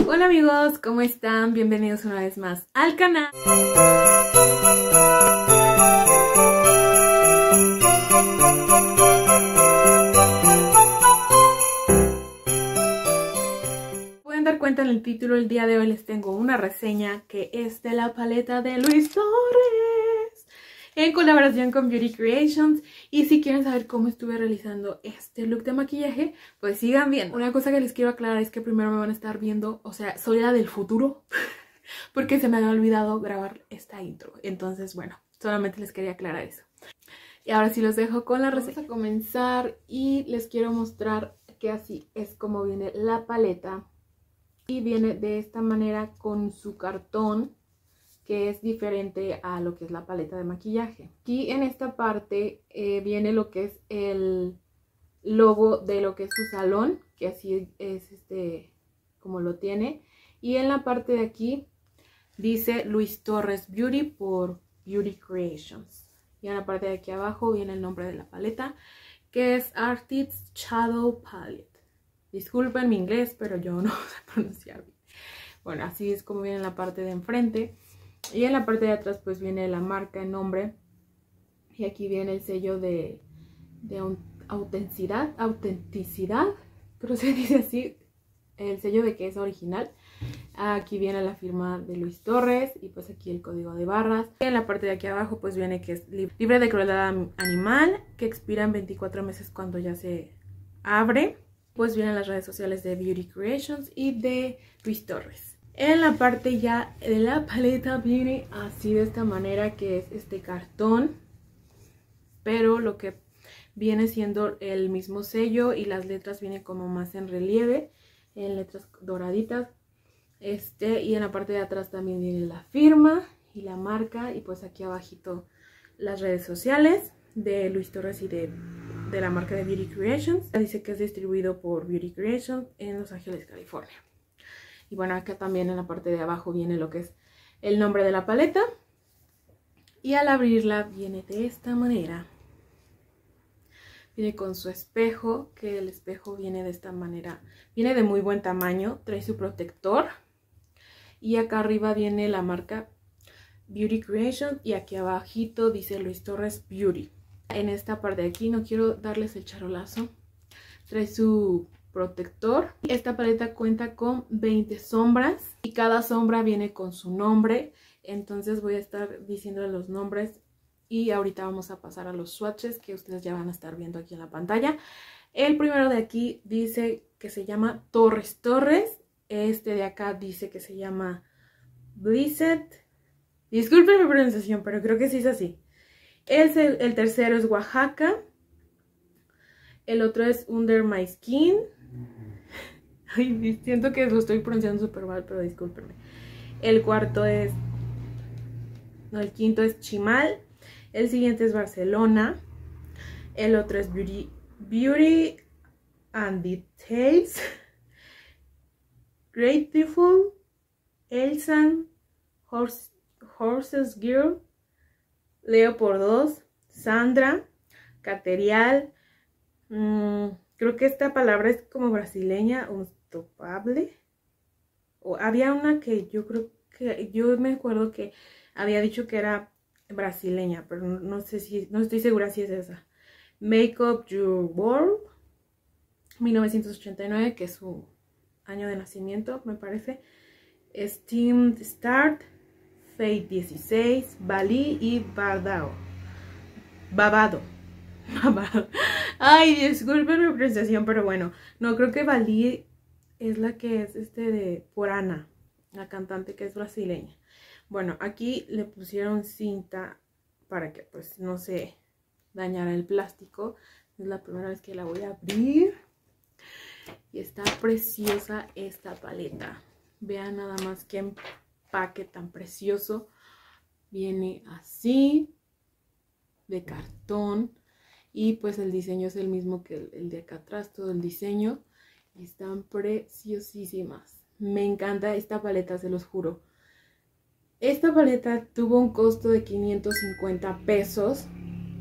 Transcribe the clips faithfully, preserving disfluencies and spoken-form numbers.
Hola amigos, ¿cómo están? Bienvenidos una vez más al canal. Pueden dar cuenta en el título, el día de hoy les tengo una reseña que es de la paleta de Luis Torres en colaboración con Beauty Creations. Y si quieren saber cómo estuve realizando este look de maquillaje, pues sigan viendo. Una cosa que les quiero aclarar es que primero me van a estar viendo, o sea, soy la del futuro, porque se me había olvidado grabar esta intro. Entonces, bueno, solamente les quería aclarar eso. Y ahora sí los dejo con la receta. Vamos a comenzar y les quiero mostrar que así es como viene la paleta. Y viene de esta manera con su cartón, que es diferente a lo que es la paleta de maquillaje. Aquí en esta parte eh, viene lo que es el logo de lo que es su salón, que así es este como lo tiene. Y en la parte de aquí dice Luis Torres Beauty por Beauty Creations. Y en la parte de aquí abajo viene el nombre de la paleta, que es Artist Shadow Palette. Disculpen mi inglés, pero yo no sé pronunciar bien. Bueno, así es como viene en la parte de enfrente. Y en la parte de atrás pues viene la marca, el nombre. Y aquí viene el sello de, de autenticidad, autenticidad, creo que se dice así. El sello de que es original. Aquí viene la firma de Luis Torres y pues aquí el código de barras. Y en la parte de aquí abajo pues viene que es libre de crueldad animal, que expira en veinticuatro meses cuando ya se abre. Pues vienen las redes sociales de Beauty Creations y de Luis Torres. En la parte ya de la paleta viene así de esta manera, que es este cartón, pero lo que viene siendo el mismo sello y las letras vienen como más en relieve, en letras doraditas. Este, y en la parte de atrás también viene la firma y la marca, y pues aquí abajito las redes sociales de Luis Torres y de, de la marca de Beauty Creations. Dice que es distribuido por Beauty Creations en Los Ángeles, California. Y bueno, acá también en la parte de abajo viene lo que es el nombre de la paleta. Y al abrirla viene de esta manera. Viene con su espejo, que el espejo viene de esta manera. Viene de muy buen tamaño, trae su protector. Y acá arriba viene la marca Beauty Creations y aquí abajito dice Luis Torres Beauty. En esta parte de aquí, no quiero darles el charolazo, trae su protector. Esta paleta cuenta con veinte sombras y cada sombra viene con su nombre. Entonces voy a estar diciéndole los nombres y ahorita vamos a pasar a los swatches que ustedes ya van a estar viendo aquí en la pantalla. El primero de aquí dice que se llama Torres Torres. Este de acá dice que se llama Blizzard. Disculpen mi pronunciación, pero creo que sí es así. El, el tercero es Oaxaca. El otro es Under My Skin. Ay, siento que lo estoy pronunciando súper mal, pero discúlpenme. El cuarto es... No, el quinto es Chimal. El siguiente es Barcelona. El otro es Beauty, Beauty and Details. Grateful. Elsan. Horse, Horses Girl. Leo por dos. Sandra. Caterial. Mmm... Creo que esta palabra es como brasileña, unstoppable. O había una que yo creo que, yo me acuerdo que había dicho que era brasileña, pero no, no sé si, no estoy segura si es esa. Make Up Your World, mil novecientos ochenta y nueve, que es su año de nacimiento, me parece. Steamed Start, Fate dieciséis, Bali y Bardao. Babado. Ay, disculpen mi pronunciación, pero bueno, no, creo que Bali es la que es este de por Ana, la cantante que es brasileña. Bueno, aquí le pusieron cinta para que pues no se dañara el plástico. Es la primera vez que la voy a abrir. Y está preciosa esta paleta. Vean nada más qué empaque tan precioso. Viene así, de cartón. Y pues el diseño es el mismo que el, el de acá atrás, todo el diseño. Y están preciosísimas. Me encanta esta paleta, se los juro. Esta paleta tuvo un costo de quinientos cincuenta pesos.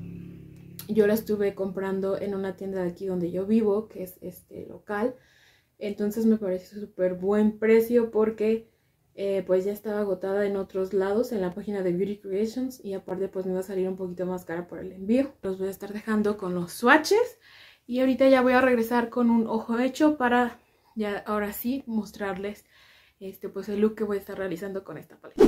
Yo la estuve comprando en una tienda de aquí donde yo vivo, que es este local. Entonces me parece súper buen precio porque eh, pues ya estaba agotada en otros lados, en la página de Beauty Creations, y aparte pues me va a salir un poquito más cara por el envío. Los voy a estar dejando con los swatches y ahorita ya voy a regresar con un ojo hecho para ya ahora sí mostrarles este pues el look que voy a estar realizando con esta paleta.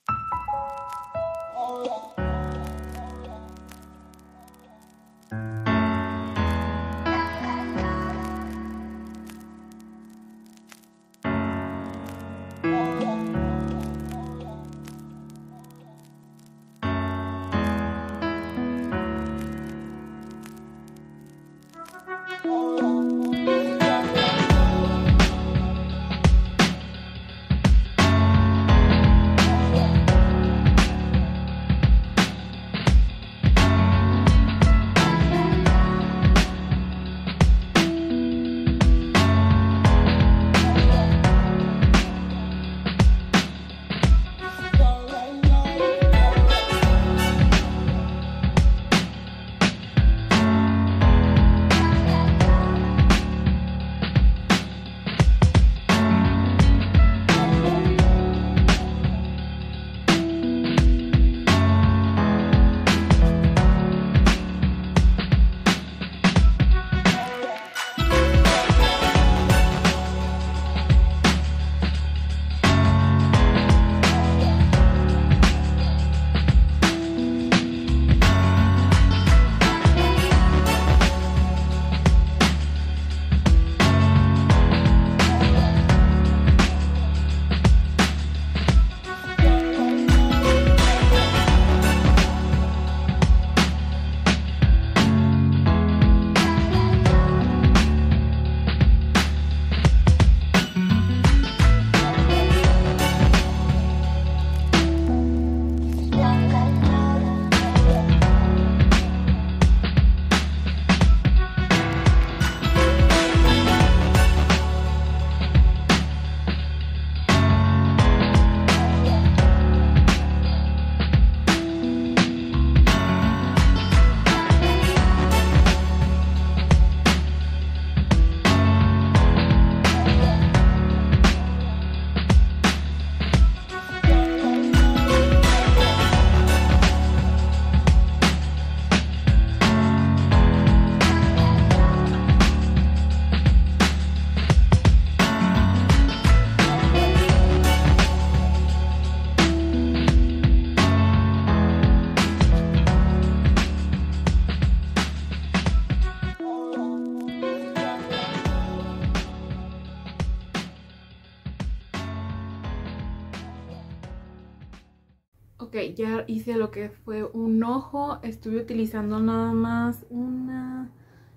Ok, ya hice lo que fue un ojo. Estuve utilizando nada más una,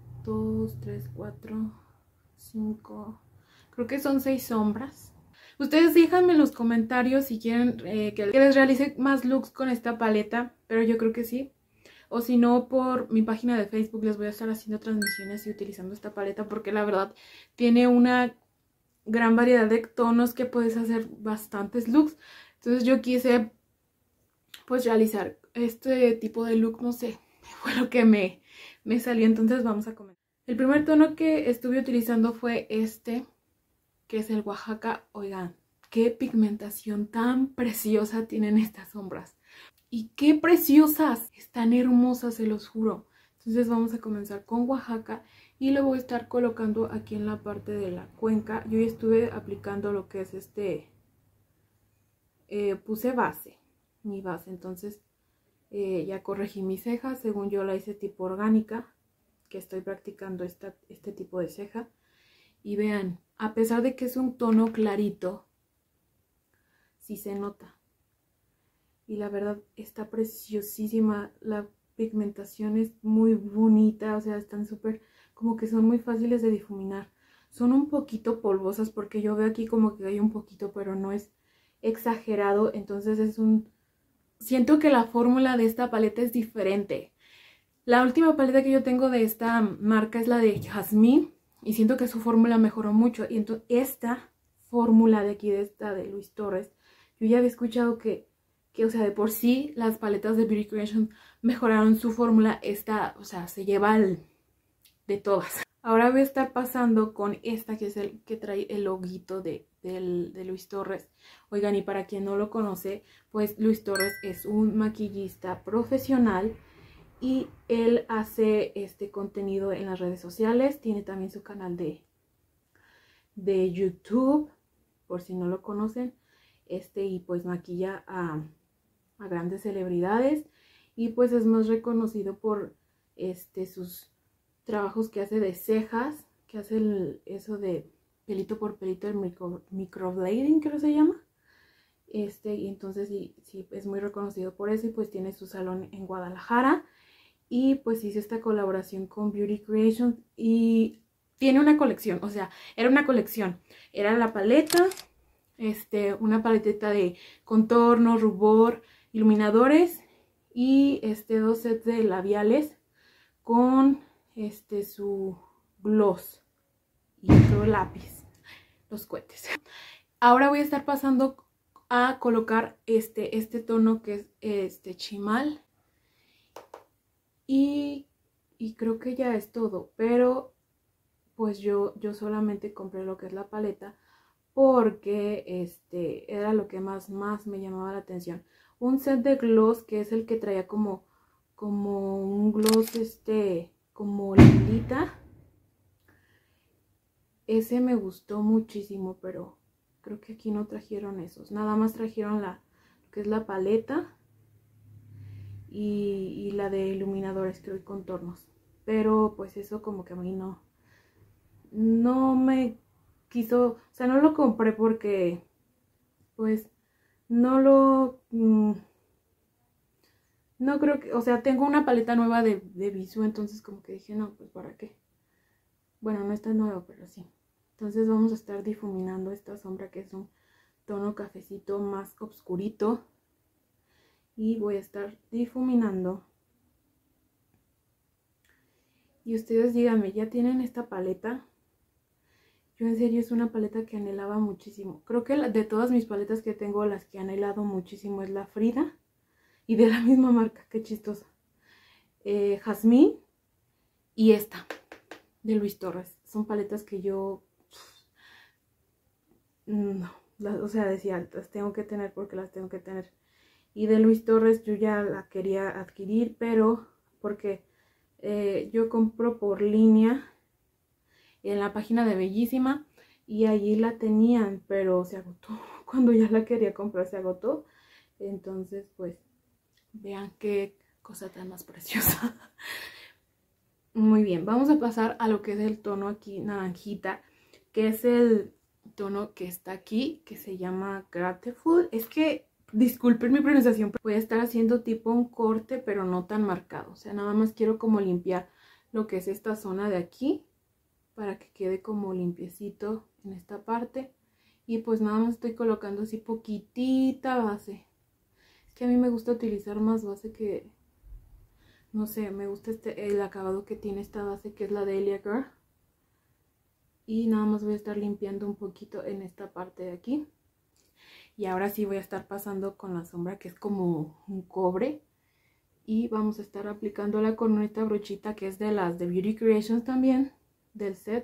dos, tres, cuatro, cinco. Creo que son seis sombras. Ustedes díganme en los comentarios si quieren eh, que les realice más looks con esta paleta, pero yo creo que sí. O si no, por mi página de Facebook les voy a estar haciendo transmisiones y utilizando esta paleta porque la verdad tiene una gran variedad de tonos que puedes hacer bastantes looks. Entonces yo quise pues realizar este tipo de look, no sé, fue lo que me, me salió. Entonces vamos a comenzar. El primer tono que estuve utilizando fue este, que es el Oaxaca. Oigan, qué pigmentación tan preciosa tienen estas sombras. Y qué preciosas, están hermosas, se los juro. Entonces vamos a comenzar con Oaxaca y lo voy a estar colocando aquí en la parte de la cuenca. Yo ya estuve aplicando lo que es este, eh, puse base, mi base, entonces eh, ya corregí mi ceja, según yo la hice tipo orgánica, que estoy practicando esta, este tipo de ceja. Y vean, a pesar de que es un tono clarito, sí se nota. Y la verdad está preciosísima, la pigmentación es muy bonita, o sea, están súper, como que son muy fáciles de difuminar. Son un poquito polvosas porque yo veo aquí como que hay un poquito, pero no es exagerado. Entonces es un... Siento que la fórmula de esta paleta es diferente. La última paleta que yo tengo de esta marca es la de Jasmine y siento que su fórmula mejoró mucho. Y entonces esta fórmula de aquí, de esta de Luis Torres, yo ya había escuchado que, que o sea, de por sí las paletas de Beauty Creations mejoraron su fórmula. Esta, o sea, se lleva el, de todas. Ahora voy a estar pasando con esta que es el que trae el loguito de, de, de Luis Torres. Oigan, y para quien no lo conoce, pues Luis Torres es un maquillista profesional y él hace este contenido en las redes sociales. Tiene también su canal de, de YouTube, por si no lo conocen. Este, y pues maquilla a, a grandes celebridades. Y pues es más reconocido por este, sus trabajos que hace de cejas, que hace el, eso de pelito por pelito, el micro, microblading creo que se llama. Este, y entonces sí, sí, es muy reconocido por eso y pues tiene su salón en Guadalajara. Y pues hizo esta colaboración con Beauty Creations y tiene una colección, o sea, era una colección. Era la paleta, este, una paletita de contorno, rubor, iluminadores y este, dos sets de labiales con este, su gloss y otro lápiz, los cohetes. Ahora voy a estar pasando a colocar este, este tono que es este chimal. Y, y creo que ya es todo, pero pues yo, yo solamente compré lo que es la paleta porque este era lo que más, más me llamaba la atención. Un set de gloss que es el que traía como, como un gloss este, como lilita. Ese me gustó muchísimo, pero creo que aquí no trajeron esos. Nada más trajeron la, lo que es la paleta. Y, y la de iluminadores, creo, y contornos. Pero pues eso como que a mí no no me quiso, o sea, no lo compré porque pues no lo mmm, no creo que, o sea, tengo una paleta nueva de, de Bisú, entonces como que dije, no, pues para qué. Bueno, no está nueva, pero sí. Entonces vamos a estar difuminando esta sombra que es un tono cafecito más oscurito. Y voy a estar difuminando. Y ustedes díganme, ¿ya tienen esta paleta? Yo en serio es una paleta que anhelaba muchísimo. Creo que de todas mis paletas que tengo, las que he anhelado muchísimo es la Frida. Y de la misma marca, qué chistosa. Eh, Jazmín y esta, de Luis Torres. Son paletas que yo... No, las, o sea, decía, las tengo que tener porque las tengo que tener. Y de Luis Torres yo ya la quería adquirir, pero porque eh, yo compro por línea en la página de Bellísima y allí la tenían, pero se agotó. Cuando ya la quería comprar se agotó. Entonces pues vean qué cosa tan más preciosa. Muy bien, vamos a pasar a lo que es el tono aquí naranjita, que es el tono que está aquí, que se llama Grateful. Es que disculpen mi pronunciación, voy a estar haciendo tipo un corte, pero no tan marcado. O sea, nada más quiero como limpiar lo que es esta zona de aquí, para que quede como limpiecito en esta parte. Y pues nada más estoy colocando así poquitita base. Es que a mí me gusta utilizar más base que... No sé, me gusta este, el acabado que tiene esta base, que es la de Elia Girl. Y nada más voy a estar limpiando un poquito en esta parte de aquí. Y ahora sí voy a estar pasando con la sombra, que es como un cobre. Y vamos a estar aplicándola con esta brochita que es de las de Beauty Creations también, del set.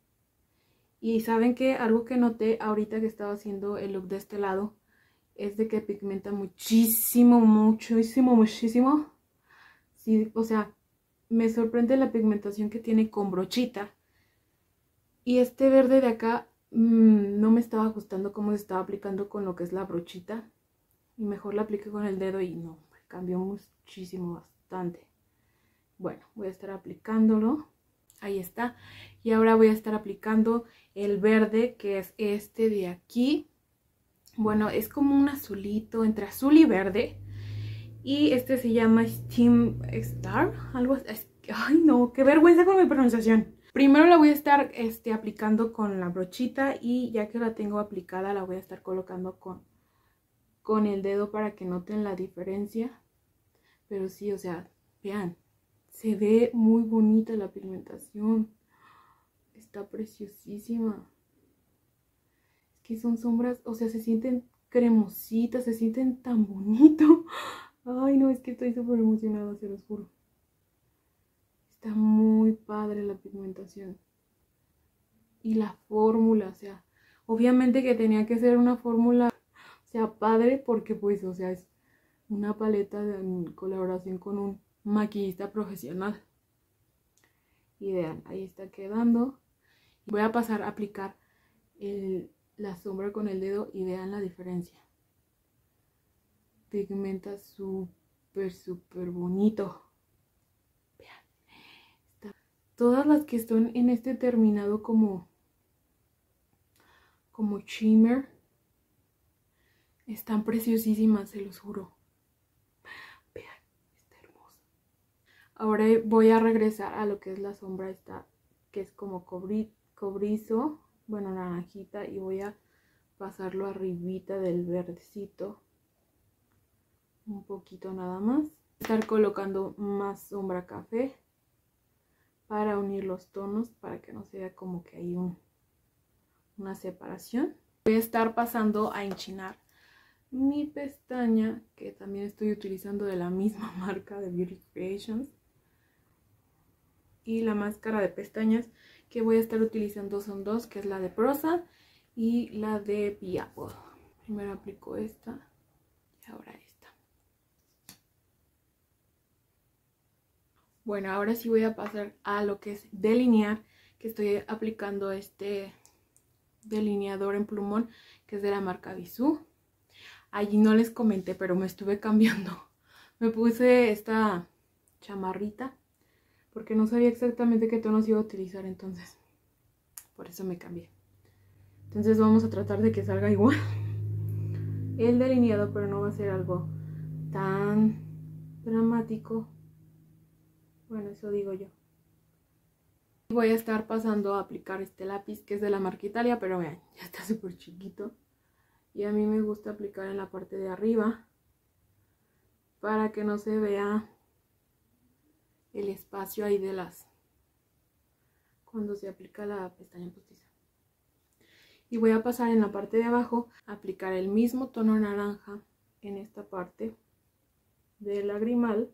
Y saben que algo que noté ahorita que estaba haciendo el look de este lado es de que pigmenta muchísimo, muchísimo, muchísimo. Sí, o sea, me sorprende la pigmentación que tiene con brochita. Y este verde de acá mmm, no me estaba gustando cómo se estaba aplicando con lo que es la brochita. Y mejor la apliqué con el dedo y no, cambió muchísimo, bastante. Bueno, voy a estar aplicándolo. Ahí está. Y ahora voy a estar aplicando el verde, que es este de aquí. Bueno, es como un azulito, entre azul y verde. Y este se llama Steam Star. Algo así. Ay, no, qué vergüenza con mi pronunciación. Primero la voy a estar este, aplicando con la brochita. Y ya que la tengo aplicada, la voy a estar colocando con, con el dedo para que noten la diferencia. Pero sí, o sea, vean. Se ve muy bonita la pigmentación. Está preciosísima. Es que son sombras, o sea, se sienten cremositas, se sienten tan bonito. Ay, no, es que estoy súper emocionada, se los juro. Está muy padre la pigmentación. Y la fórmula, o sea, obviamente que tenía que ser una fórmula, o sea, padre, porque pues, o sea, es una paleta de, en colaboración con un maquillista profesional. Y vean, ahí está quedando. Voy a pasar a aplicar el, la sombra con el dedo y vean la diferencia. Pigmenta súper, súper bonito. Vean. Está. Todas las que están en este terminado como, como shimmer están preciosísimas, se los juro. Vean, está hermosa. Ahora voy a regresar a lo que es la sombra esta, que es como cobri, cobrizo, bueno, naranjita, y voy a pasarlo arribita del verdecito. Un poquito nada más. Estar colocando más sombra café para unir los tonos, para que no se vea como que hay un, una separación. Voy a estar pasando a enchinar mi pestaña, que también estoy utilizando de la misma marca de Beauty Creations. Y la máscara de pestañas que voy a estar utilizando son dos, que es la de Prosa y la de Be Apple. Primero aplico esta y ahora esta. Bueno, ahora sí voy a pasar a lo que es delinear, que estoy aplicando este delineador en plumón, que es de la marca Bisú. Allí no les comenté, pero me estuve cambiando. Me puse esta chamarrita, porque no sabía exactamente qué tonos iba a utilizar, entonces por eso me cambié. Entonces vamos a tratar de que salga igual el delineado, pero no va a ser algo tan dramático. Bueno, eso digo yo. Voy a estar pasando a aplicar este lápiz, que es de la marca Italia, pero vean, ya está súper chiquito. Y a mí me gusta aplicar en la parte de arriba, para que no se vea el espacio ahí de las, cuando se aplica la pestaña postiza. Y voy a pasar en la parte de abajo a aplicar el mismo tono naranja en esta parte del lagrimal.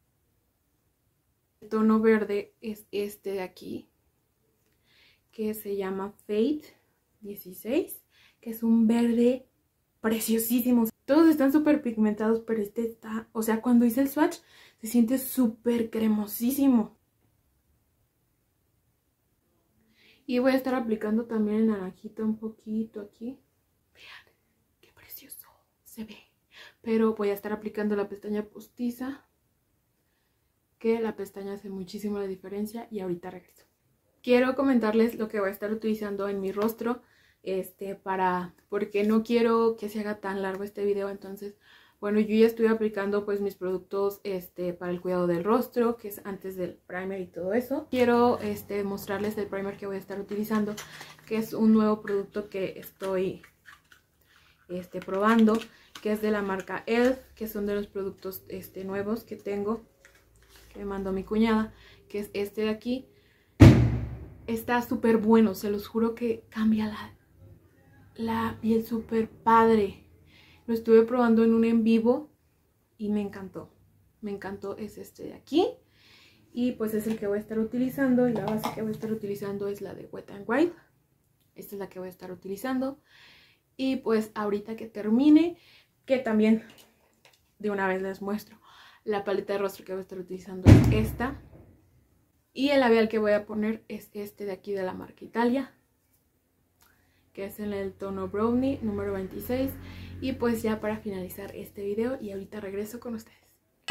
El tono verde es este de aquí, que se llama Fade dieciséis, que es un verde preciosísimo. Todos están súper pigmentados, pero este está, o sea, cuando hice el swatch se siente súper cremosísimo. Y voy a estar aplicando también el naranjito un poquito aquí. Vean, qué precioso se ve. Pero voy a estar aplicando la pestaña postiza, que la pestaña hace muchísimo la diferencia, y ahorita regreso. Quiero comentarles lo que voy a estar utilizando en mi rostro, este, para, porque no quiero que se haga tan largo este video. Entonces, bueno, yo ya estoy aplicando pues mis productos este, para el cuidado del rostro, que es antes del primer y todo eso. Quiero este, mostrarles el primer que voy a estar utilizando, que es un nuevo producto que estoy este, probando, que es de la marca E L F, que son de los productos este, nuevos que tengo, que me mandó mi cuñada, que es este de aquí. Está súper bueno, se los juro que cambia la, la piel súper padre. Lo estuve probando en un en vivo y me encantó. Me encantó, es este de aquí. Y pues es el que voy a estar utilizando. Y la base que voy a estar utilizando es la de Wet n Wild. Esta es la que voy a estar utilizando. Y pues ahorita que termine, que también de una vez les muestro, la paleta de rostro que voy a estar utilizando es esta. Y el labial que voy a poner es este de aquí de la marca Italia, que es en el tono Brownie número veintiséis. Y pues ya para finalizar este video, y ahorita regreso con ustedes.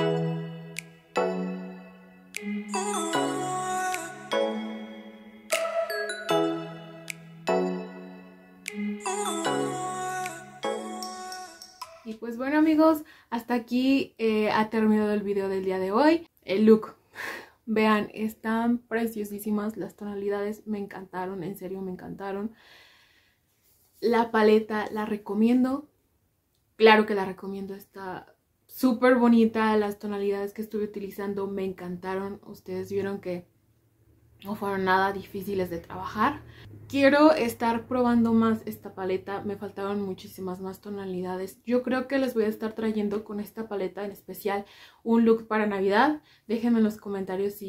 Y pues bueno amigos, hasta aquí eh, ha terminado el video del día de hoy. El look, vean, están preciosísimas las tonalidades, me encantaron, en serio me encantaron. La paleta la recomiendo, claro que la recomiendo, está súper bonita. Las tonalidades que estuve utilizando me encantaron, ustedes vieron que no fueron nada difíciles de trabajar. Quiero estar probando más esta paleta, me faltaban muchísimas más tonalidades. Yo creo que les voy a estar trayendo con esta paleta en especial un look para Navidad. Déjenme en los comentarios si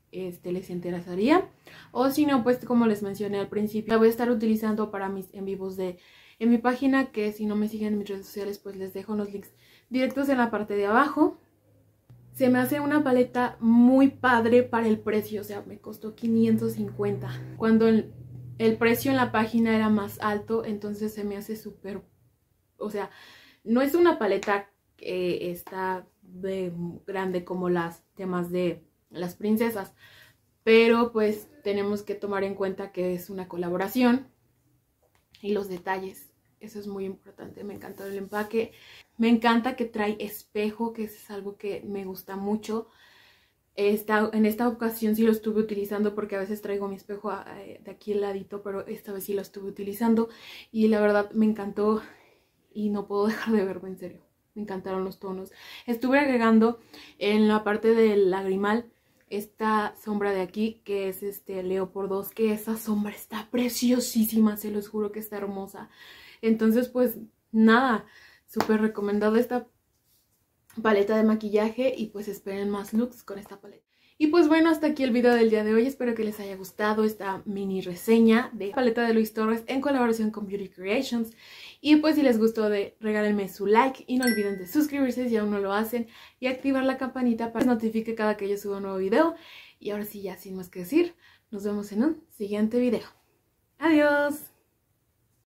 este, les interesaría. O si no, pues como les mencioné al principio, la voy a estar utilizando para mis en vivos de en mi página, que si no me siguen en mis redes sociales, pues les dejo los links directos en la parte de abajo. Se me hace una paleta muy padre para el precio, o sea, me costó quinientos cincuenta. Cuando el, el precio en la página era más alto, entonces se me hace súper... O sea, no es una paleta que está de grande como las temas de las princesas, pero pues tenemos que tomar en cuenta que es una colaboración y los detalles. Eso es muy importante. Me encantó el empaque. Me encanta que trae espejo, que es algo que me gusta mucho. Esta, en esta ocasión sí lo estuve utilizando porque a veces traigo mi espejo de aquí al ladito, pero esta vez sí lo estuve utilizando y la verdad me encantó y no puedo dejar de verme, en serio. Me encantaron los tonos. Estuve agregando en la parte del lagrimal esta sombra de aquí, que es este Leo por dos, que esa sombra está preciosísima, se los juro que está hermosa. Entonces pues nada, súper recomendado esta paleta de maquillaje y pues esperen más looks con esta paleta. Y pues bueno, hasta aquí el video del día de hoy. Espero que les haya gustado esta mini reseña de paleta de Luis Torres en colaboración con Beauty Creations. Y pues si les gustó, de regálenme su like y no olviden de suscribirse si aún no lo hacen y activar la campanita para que les notifique cada que yo suba un nuevo video. Y ahora sí, ya sin más que decir, nos vemos en un siguiente video. ¡Adiós!